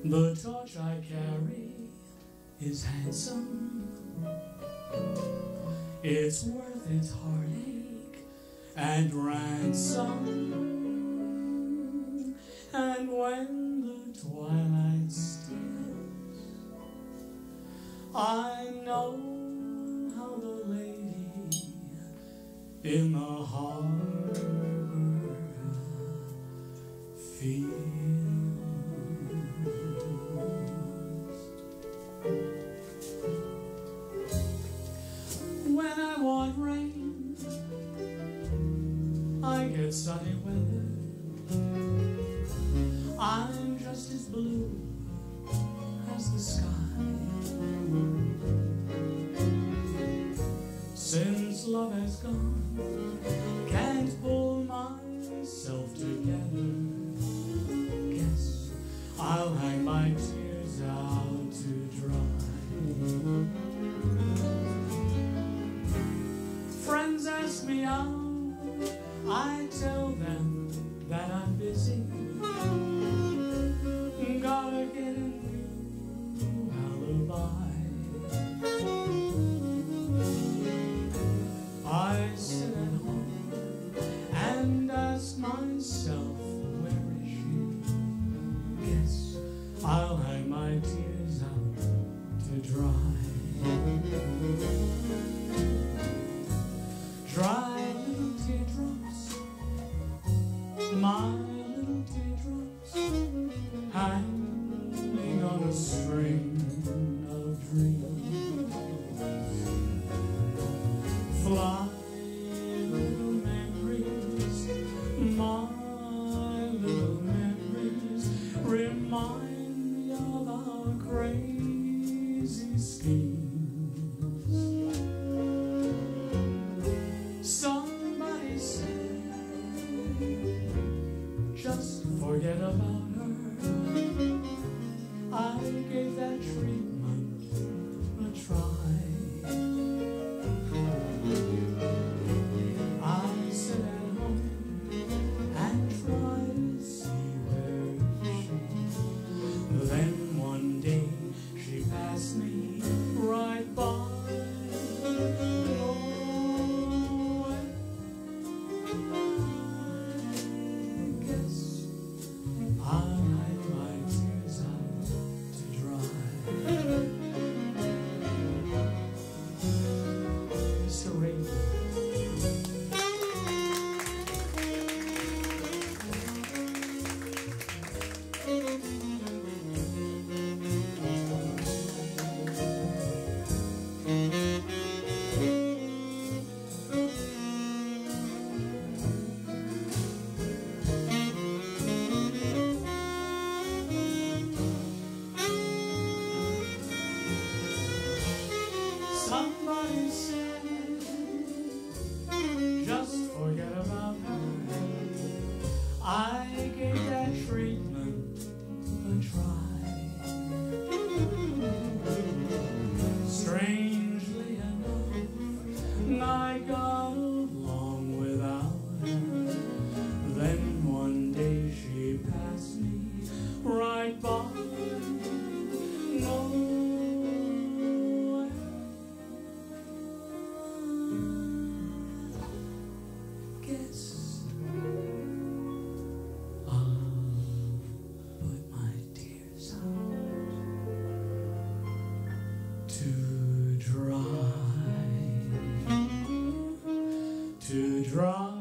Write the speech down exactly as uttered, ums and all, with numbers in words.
The torch I carry is handsome. It's worth its heartache and ransom. And when the twilight stills, I know how the lady in the harbor feels. When I want rain, I get sunny weather. I'm just as blue as the sky. Since love has gone, can't pull myself together. Guess I'll hang my tears out to dry. Friends ask me out, I tell them that I'm busy. Gotta get a new alibi. I sit at home and ask myself, where is she? Guess I'll hang my tears out to dry. Dry little teardrops, my little teardrops, hanging on a string of dreams. Fly little memories, my little memories, remind me of our crazy schemes. Somebody said, just forget about her. I gave that treatment a try. I sit at home and try to see where she. Then one day she passed me right by. I'll hide my tears out to dry. Mister Rainbow. Somebody said, just forget about her. I gave that treatment a try. Strangely enough, I got along without her. Then one day she passed me right by. No. Guess I'll put my tears out to dry, to dry.